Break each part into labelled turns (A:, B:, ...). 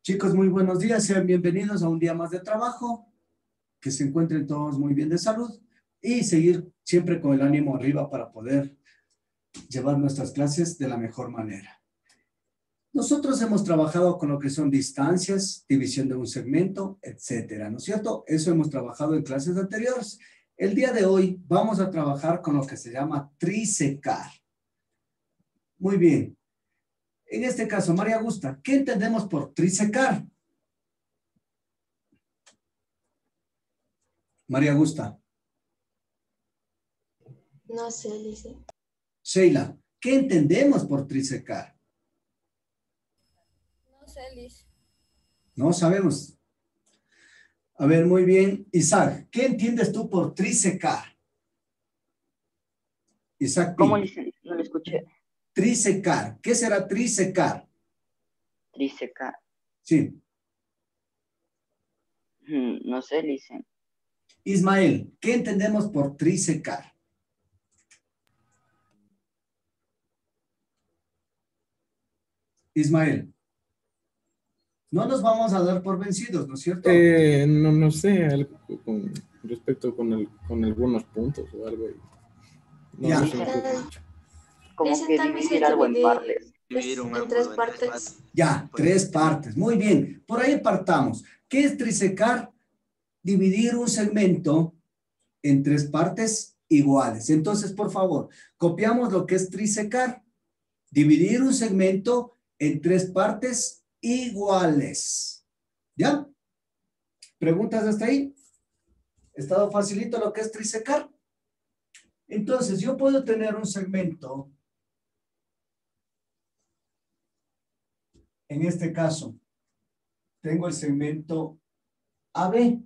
A: Chicos, muy buenos días, sean bienvenidos a un día más de trabajo, que se encuentren todos muy bien de salud y seguir siempre con el ánimo arriba para poder llevar nuestras clases de la mejor manera. Nosotros hemos trabajado con lo que son distancias, división de un segmento, etcétera, ¿no es cierto? Eso hemos trabajado en clases anteriores. El día de hoy vamos a trabajar con lo que se llama trisecar. Muy bien. En este caso, María Augusta, ¿qué entendemos por trisecar? María Augusta.
B: No sé, dice.
A: Sheila, ¿qué entendemos por trisecar?
B: No sé, Liz.
A: No sabemos. A ver, muy bien. Isaac, ¿qué entiendes tú por trisecar? Isaac
C: ¿Cómo
A: Pink.
C: dice? No lo escuché.
A: Trisecar. ¿Qué será trisecar?
C: Trisecar.
A: Sí.
C: No sé, dice.
A: Ismael, ¿qué entendemos por trisecar? Ismael. No nos vamos a dar por vencidos, ¿no es cierto?
D: No sé, con respecto con algunos puntos o algo. No,
A: Ya.
D: no se me ocurre mucho.
C: Como
B: Dicen
C: que
B: tal vez
C: dividir algo en partes.
B: en tres partes.
A: Ya, tres partes. Muy bien. Por ahí partamos. ¿Qué es trisecar? Dividir un segmento en tres partes iguales. Entonces, por favor, copiamos lo que es trisecar. Dividir un segmento en tres partes iguales. ¿Ya? ¿Preguntas hasta ahí? ¿Estado facilito lo que es trisecar? Entonces, yo puedo tener un segmento. En este caso, tengo el segmento AB.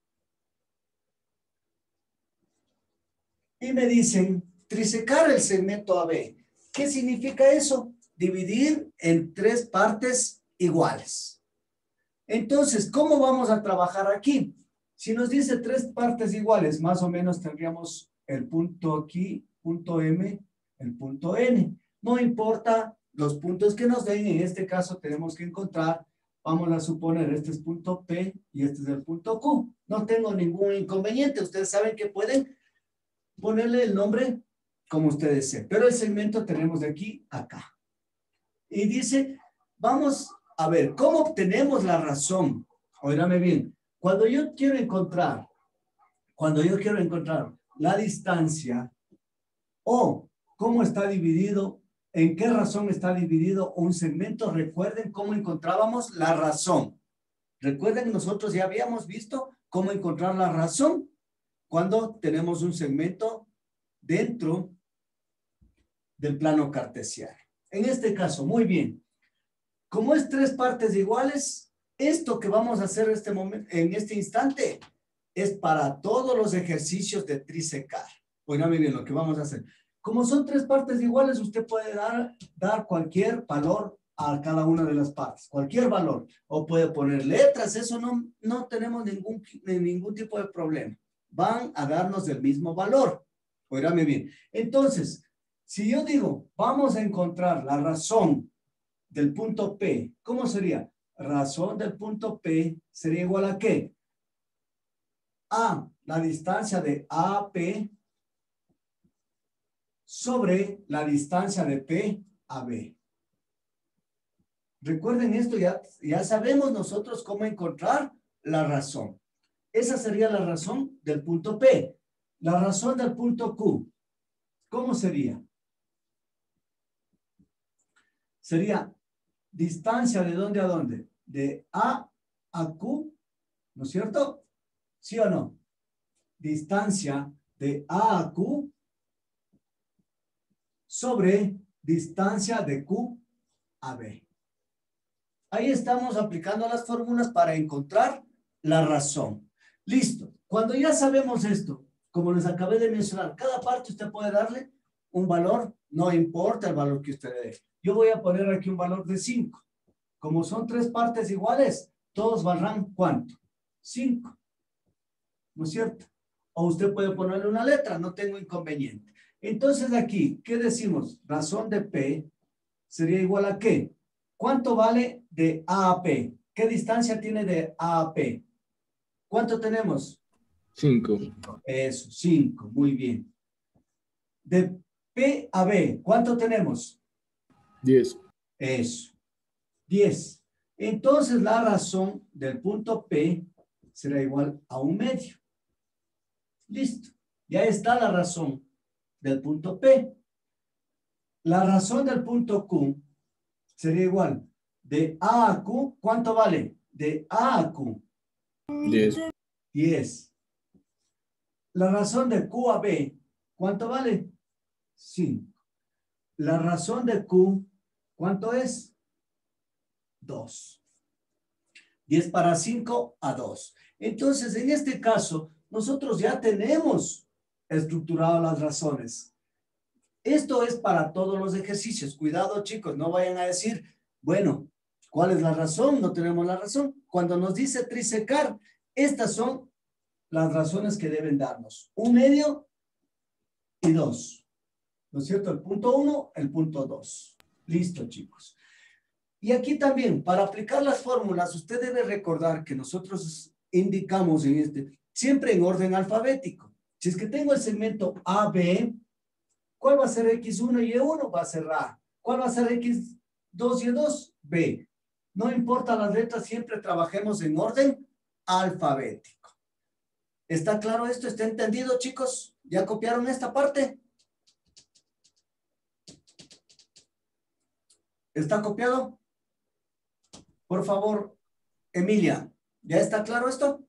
A: Y me dicen, trisecar el segmento AB. ¿Qué significa eso? Dividir en tres partes iguales. Entonces, ¿cómo vamos a trabajar aquí? Si nos dice tres partes iguales, más o menos tendríamos el punto aquí, punto M, el punto N. No importa los puntos que nos den, en este caso tenemos que encontrar, vamos a suponer, este es punto P y este es el punto Q. No tengo ningún inconveniente. Ustedes saben que pueden ponerle el nombre como ustedes deseen. Pero el segmento tenemos de aquí a acá. Y dice, vamos a ver, ¿cómo obtenemos la razón? Óigame bien, cuando yo quiero encontrar la distancia o cómo está dividido, en qué razón está dividido un segmento, recuerden cómo encontrábamos la razón. Recuerden, nosotros ya habíamos visto cómo encontrar la razón cuando tenemos un segmento dentro del plano cartesiano. En este caso, muy bien. Como es tres partes iguales, esto que vamos a hacer en este instante es para todos los ejercicios de trisecar. Óigame bien lo que vamos a hacer. Como son tres partes iguales, usted puede dar cualquier valor a cada una de las partes, cualquier valor. O puede poner letras, eso no tenemos ningún tipo de problema. Van a darnos el mismo valor. Óigame bien. Entonces, si yo digo, vamos a encontrar la razón del punto P, ¿cómo sería? Razón del punto P sería igual a ¿qué? A la distancia de AP sobre la distancia de P a B. Recuerden esto, ya sabemos nosotros cómo encontrar la razón. Esa sería la razón del punto P. La razón del punto Q, ¿cómo sería? Sería distancia de dónde a dónde, de A a Q, ¿no es cierto? ¿Sí o no? Distancia de A a Q sobre distancia de Q a B. Ahí estamos aplicando las fórmulas para encontrar la razón. Listo. Cuando ya sabemos esto, como les acabé de mencionar, cada parte usted puede darle un valor, no importa el valor que usted dé. Yo voy a poner aquí un valor de 5. Como son tres partes iguales, todos valdrán ¿cuánto? 5. ¿No es cierto? O usted puede ponerle una letra, no tengo inconveniente. Entonces aquí, ¿qué decimos? Razón de P sería igual a ¿qué? ¿Cuánto vale de A a P? ¿Qué distancia tiene de A a P? ¿Cuánto tenemos?
D: 5.
A: Eso, 5. Muy bien. De P a B, ¿cuánto tenemos?
D: 10.
A: Eso, 10. Entonces, la razón del punto P será igual a 1/2. Listo. Ya está la razón del punto P. La razón del punto Q sería igual de A a Q. ¿Cuánto vale? De A a Q.
D: 10.
A: 10. La razón de Q a B, ¿cuánto vale? 5. La razón de Q, ¿cuánto es? 2. 10 para 5 a 2. Entonces, en este caso, nosotros ya tenemos estructurado las razones. Esto es para todos los ejercicios. Cuidado, chicos, no vayan a decir, bueno, ¿cuál es la razón? No tenemos la razón. Cuando nos dice trisecar, estas son las razones que deben darnos. 1/2 y 2. ¿No es cierto? El punto 1, el punto 2. Listo, chicos. Y aquí también, para aplicar las fórmulas, usted debe recordar que nosotros indicamos siempre en orden alfabético. Si es que tengo el segmento AB, ¿cuál va a ser X1 y Y1? Va a ser A. ¿Cuál va a ser X2 y Y2? B. No importa las letras, siempre trabajemos en orden alfabético. ¿Está claro esto? ¿Está entendido, chicos? ¿Ya copiaron esta parte? ¿Está copiado? Por favor, Emilia, ¿ya está claro esto?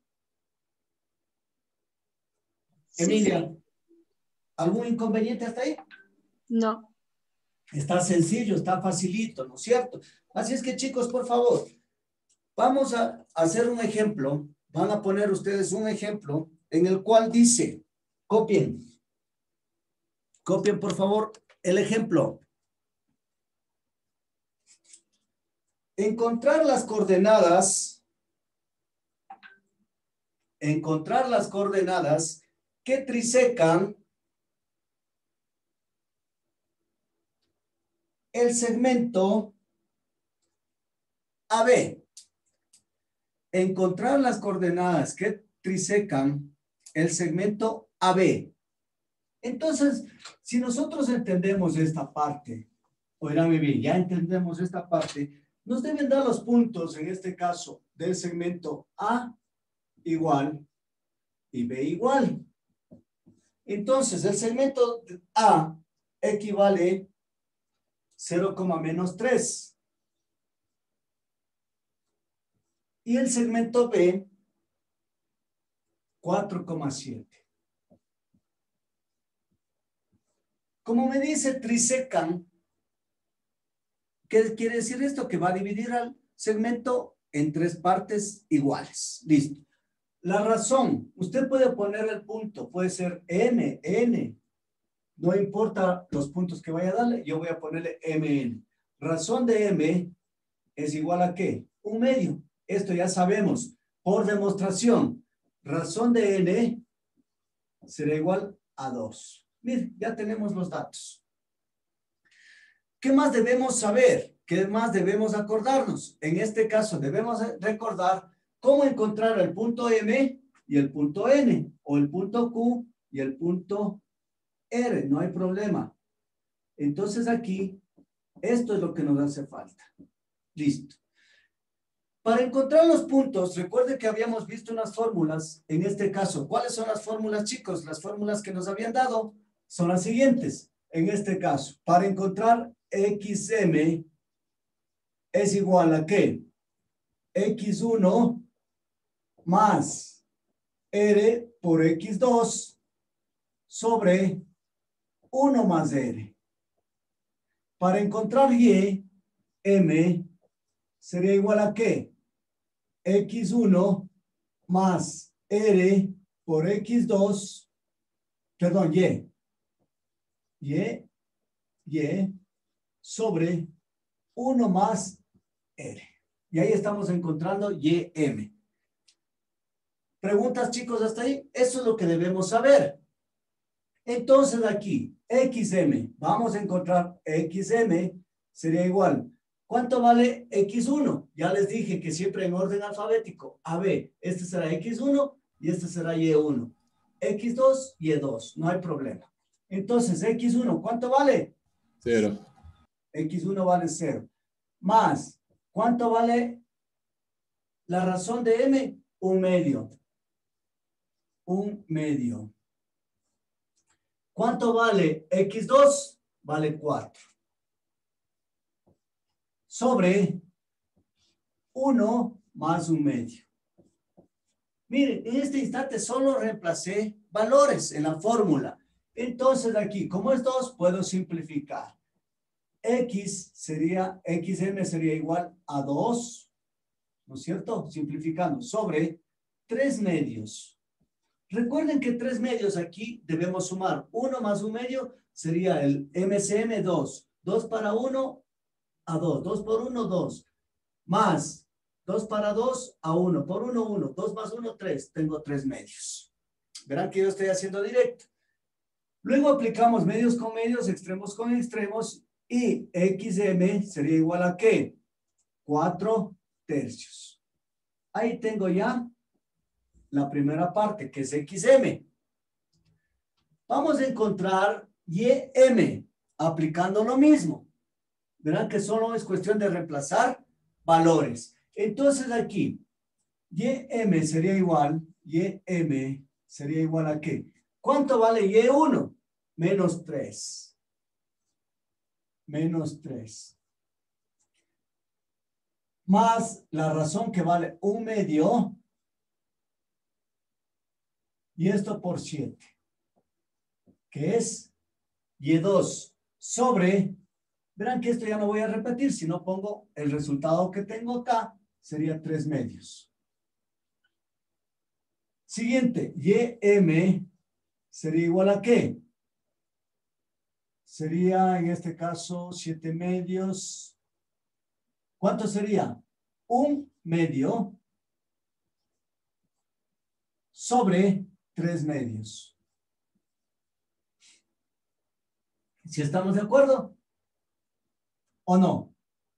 A: Emilia, ¿algún inconveniente hasta ahí?
B: No.
A: Está sencillo, está facilito, ¿no es cierto? Así es que, chicos, por favor, vamos a hacer un ejemplo. Van a poner ustedes un ejemplo en el cual dice, copien, por favor, el ejemplo. Encontrar las coordenadas que trisecan el segmento AB. Encontrar las coordenadas que trisecan el segmento AB. Entonces, si nosotros entendemos esta parte, oiganme bien, ya entendemos esta parte, nos deben dar los puntos, en este caso, del segmento A igual y B igual. Entonces, el segmento A equivale 0,-3. Y el segmento B, 4,7. Como me dice trisecan, ¿qué quiere decir esto? Que va a dividir al segmento en 3 partes iguales. Listo. La razón, usted puede poner el punto, puede ser M, N. No importa los puntos que vaya a darle, yo voy a ponerle MN. Razón de M es igual a ¿qué? 1/2. Esto ya sabemos. Por demostración, razón de N será igual a 2. Miren, ya tenemos los datos. ¿Qué más debemos saber? ¿Qué más debemos acordarnos? En este caso, debemos recordar cómo encontrar el punto M y el punto N, o el punto Q y el punto R. No hay problema. Entonces aquí, esto es lo que nos hace falta. Listo. Para encontrar los puntos, recuerde que habíamos visto unas fórmulas, en este caso. ¿Cuáles son las fórmulas, chicos? Las fórmulas que nos habían dado son las siguientes. En este caso, para encontrar XM es igual a ¿qué? X1 más R por X2 sobre 1 más R. Para encontrar Y, M sería igual a ¿qué? X1 más R por X2, perdón, Y sobre 1 más R. Y ahí estamos encontrando YM. ¿Preguntas, chicos, hasta ahí? Eso es lo que debemos saber. Entonces aquí, XM, vamos a encontrar XM, sería igual ¿Cuánto vale X1? Ya les dije que siempre en orden alfabético. A, B, este será X1 y este será Y1. X2, Y2, no hay problema. Entonces, X1, ¿cuánto vale?
D: 0.
A: X1 vale 0. Más, ¿cuánto vale la razón de M? 1/2. 1/2. ¿Cuánto vale X2? Vale 4. Sobre 1 más 1/2. Miren, en este instante solo reemplacé valores en la fórmula. Entonces aquí, como es 2, puedo simplificar. XM sería igual a 2, ¿no es cierto? Simplificando, sobre 3/2. Recuerden que 3/2 aquí debemos sumar 1 más 1/2 sería el MCM 2. 2 para 1 a 2. 2 por 1, 2. Más 2 para 2 a 1. Por 1, 1. 2 más 1, 3. Tengo 3/2. Verán que yo estoy haciendo directo. Luego aplicamos medios con medios, extremos con extremos. Y XM sería igual a ¿qué? 4/3. Ahí tengo ya la primera parte, que es XM. Vamos a encontrar YM, aplicando lo mismo. Verán que solo es cuestión de reemplazar valores. Entonces aquí, YM sería igual a ¿qué? ¿Cuánto vale Y1? Menos 3. Menos 3. Más la razón que vale 1/2. Y esto por 7. Que es Y2 sobre, verán que esto ya no voy a repetir, si no pongo el resultado que tengo acá, sería 3/2. Siguiente, YM sería igual a ¿qué? Sería en este caso 7/2. ¿Cuánto sería? 1/2 sobre 3/2. ¿Si estamos de acuerdo? ¿O no?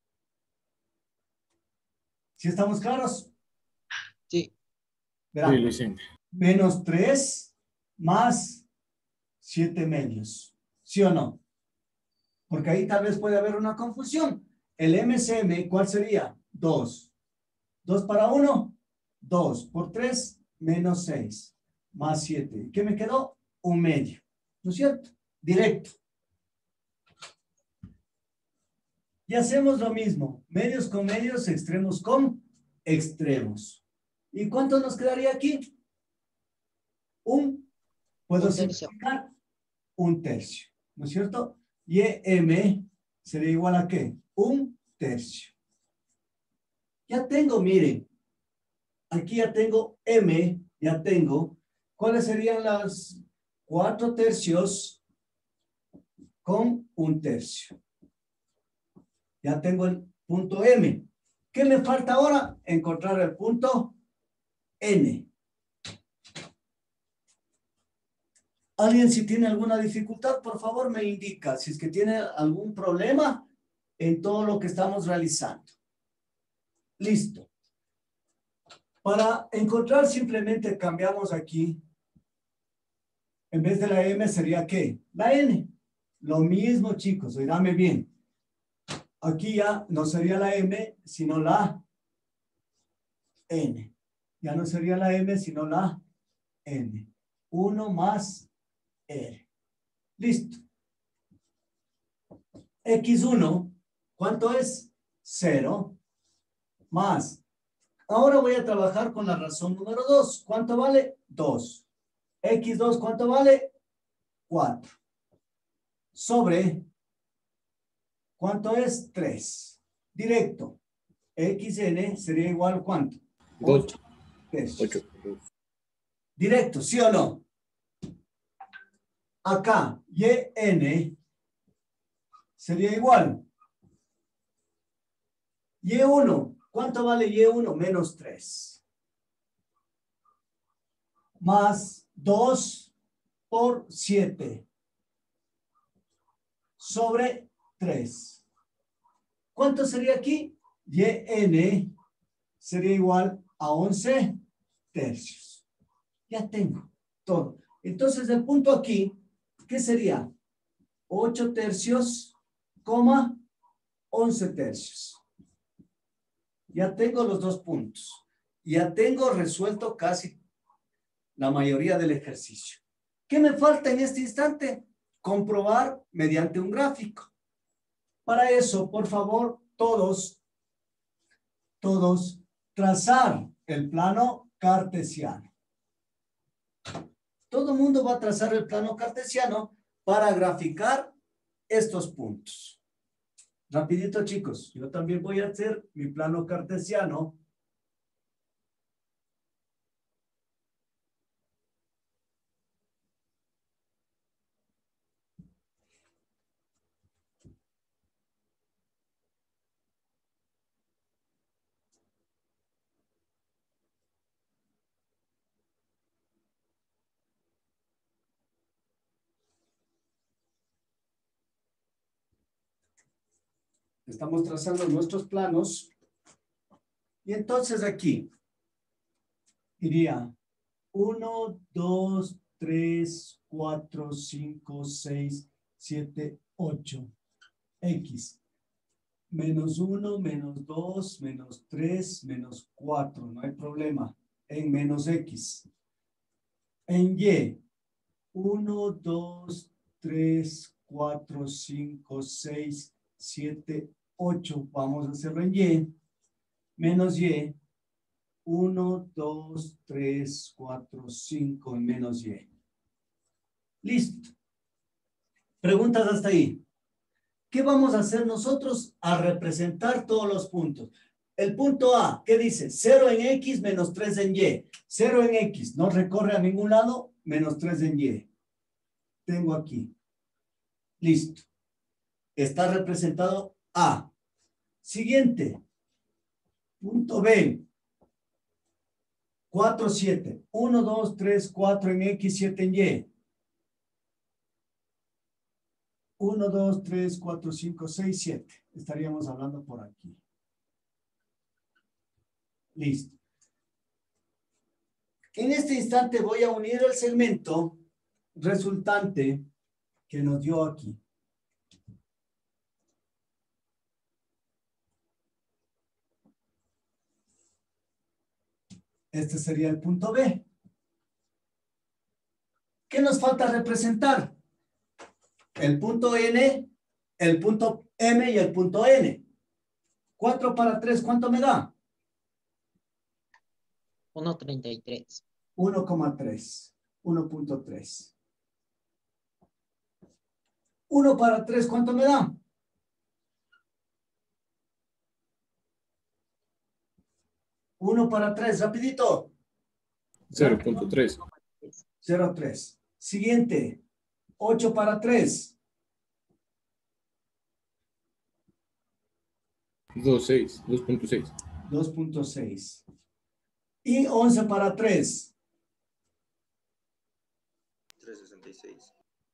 A: ¿Si estamos claros?
E: Sí.
A: Verán,
D: Sí, Licen.
A: menos 3 más 7/2. ¿Sí o no? Porque ahí tal vez puede haber una confusión. El MCM, ¿cuál sería? 2. 2 para 1, 2 por 3, menos 6, más 7. ¿Qué me quedó? 1/2. ¿No es cierto? Directo. Y hacemos lo mismo. Medios con medios, extremos con extremos. ¿Y cuánto nos quedaría aquí? Puedo
E: 1/3.
A: simplificar 1/3. ¿No es cierto? Y M sería igual a ¿qué? 1/3. Ya tengo, miren. Aquí ya tengo M, ya tengo. ¿Cuáles serían las 4/3 con 1/3? Ya tengo el punto M. ¿Qué me falta ahora? Encontrar el punto N. Alguien, si tiene alguna dificultad, por favor me indica. Si es que tiene algún problema en todo lo que estamos realizando. Listo. Para encontrar simplemente cambiamos aquí. En vez de la M sería ¿qué? La N. Lo mismo, chicos. Oídame bien. Aquí ya no sería la M, sino la N. Ya no sería la M, sino la N. 1 más R. Listo. X1, ¿cuánto es? 0 más. Ahora voy a trabajar con la razón número 2. ¿Cuánto vale? 2. X2, ¿cuánto vale? 4. Sobre, ¿cuánto es? 3. Directo. XN sería igual a ¿cuánto?
D: 8.
A: 8. Directo, ¿sí o no? Acá, YN sería igual. Y1, ¿cuánto vale Y1? Menos 3. Más 2 por 7. Sobre 3. ¿Cuánto sería aquí? YN sería igual a 11 tercios. Ya tengo todo. Entonces, el punto aquí, ¿qué sería? 8 tercios, coma, 11 tercios. Ya tengo los dos puntos. Ya tengo resuelto casi la mayoría del ejercicio. ¿Qué me falta en este instante? Comprobar mediante un gráfico. Para eso, por favor, todos, trazar el plano cartesiano. Todo el mundo va a trazar el plano cartesiano para graficar estos puntos. Rapidito, chicos. Yo también voy a hacer mi plano cartesiano. Estamos trazando nuestros planos. Y entonces aquí iría 1, 2, 3, 4, 5, 6, 7, 8. X. Menos 1, menos 2, menos 3, menos 4. No hay problema. En menos X. En Y. 1, 2, 3, 4, 5, 6, 7, 8. Vamos a hacerlo en Y. Menos Y. 1, 2, 3, 4, 5 en menos Y. Listo. Preguntas hasta ahí. ¿Qué vamos a hacer nosotros? A representar todos los puntos. El punto A, ¿qué dice? 0 en X menos 3 en Y. 0 en X, no recorre a ningún lado, menos 3 en Y. Tengo aquí. Listo. Está representado A. Siguiente. Punto B. 4, 7. 1, 2, 3, 4 en X, 7 en Y. 1, 2, 3, 4, 5, 6, 7. Estaríamos hablando por aquí. Listo. En este instante voy a unir el segmento resultante que nos dio aquí. Este sería el punto B. ¿Qué nos falta representar? El punto N, el punto M y el punto N. 4 para 3, ¿cuánto me da?
E: 1.33.
A: 1,3. 1.3. 1 para 3, ¿cuánto me da? 1 para 3, rapidito.
D: 0.3.
A: 0,3. Siguiente. 8 para 3.
D: 2.6. 2.6.
A: 2.6. Y 11 para 3.
F: 3.66.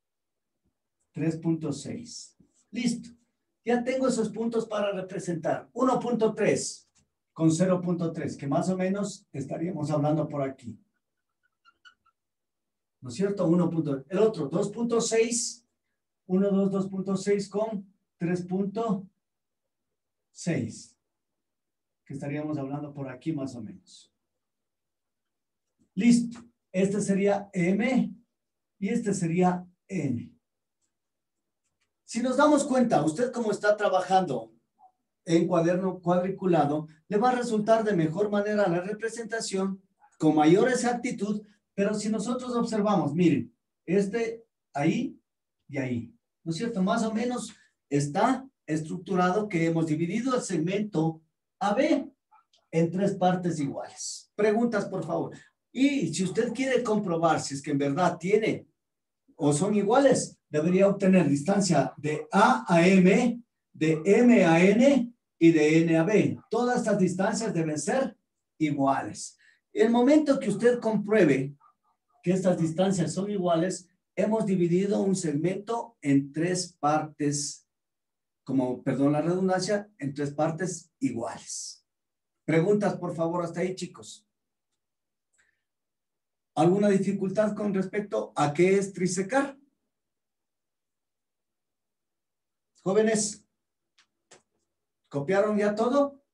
A: 3.6. Listo. Ya tengo esos puntos para representar. 1.3 con 0.3, que más o menos estaríamos hablando por aquí. ¿No es cierto? 1. El otro, 2.6. 1, 2, 2.6 con 3.6. Que estaríamos hablando por aquí más o menos. Listo. Este sería M y este sería N. Si nos damos cuenta, usted como está trabajando en cuaderno cuadriculado, le va a resultar de mejor manera la representación, con mayor exactitud, pero si nosotros observamos, miren, ahí y ahí, ¿no es cierto? Más o menos está estructurado que hemos dividido el segmento AB en 3 partes iguales. Preguntas, por favor. Y si usted quiere comprobar si es que en verdad tiene o son iguales, debería obtener distancia de A a M, de M a N y de N a B. Todas estas distancias deben ser iguales. El momento que usted compruebe que estas distancias son iguales, hemos dividido un segmento en 3 partes como, perdón la redundancia, en 3 partes iguales. Preguntas, por favor, hasta ahí, chicos. ¿Alguna dificultad con respecto a qué es trisecar? Jóvenes, ¿copiaron ya todo?